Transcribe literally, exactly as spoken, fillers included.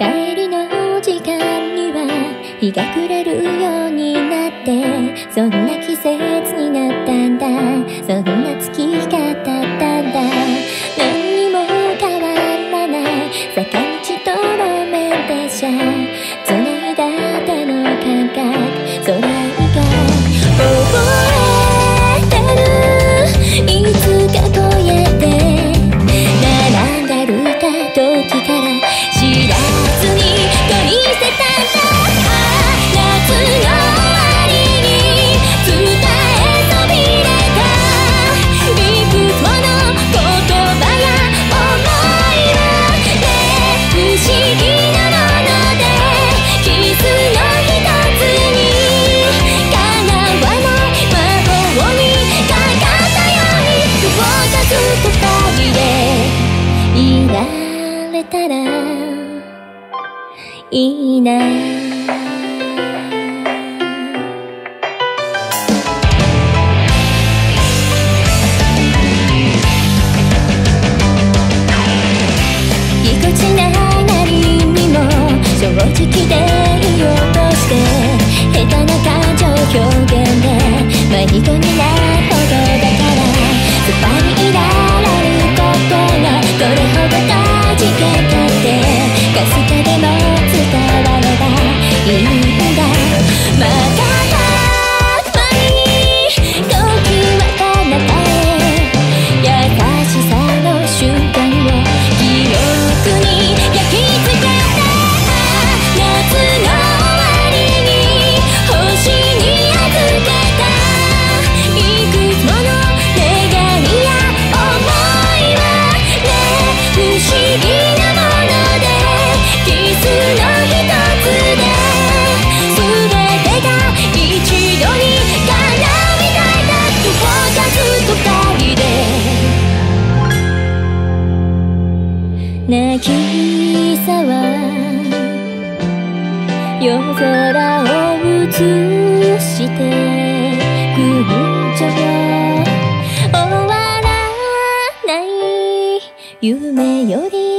帰りの時間には日が暮れるようになって、そんな季節になったんだ、そんな月日が経ったんだ。何にも変わらない坂道と路面電車、繋いだ手の感覚、それ以外覚えてる。いつかこうやって並んでるた時から知らずに恋してたんだ。夏の終わりに伝えそびれたいくつもの言葉や想いはね、不思議なものでキスの一つに叶わない魔法にかかったように、動かず二人でいられたらいいな。ぎこちないなりにも正直でいようとして、下手な感情表現で迷子になるほどだから、そばにいられることがどれほど大事かってかすかでも伝わればいいんだ。またたまに時は彼方へ、優しさの瞬間を記憶に焼き付けた。夏の終わりに星に預けたいくつもの願いや想いはね、不思議なものでキスの一つで全てが一度に叶うみたいだ。動かずと二人で泣きさは夜空を映して群青終わらない夢より